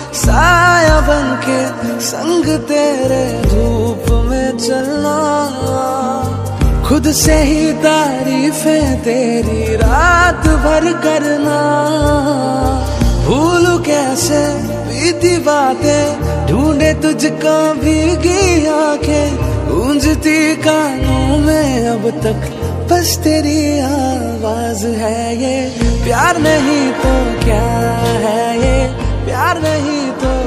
साया बन के संग तेरे धूप में चलना। खुद से ही तारीफें तेरी रात भर करना। भूलू कैसे बीती बातें, ढूंढे तुझको भीगी आंखें, गूंजती कानों में अब तक बस तेरी आवाज है। ये प्यार नहीं तो क्या है, ये प्यार नहीं तो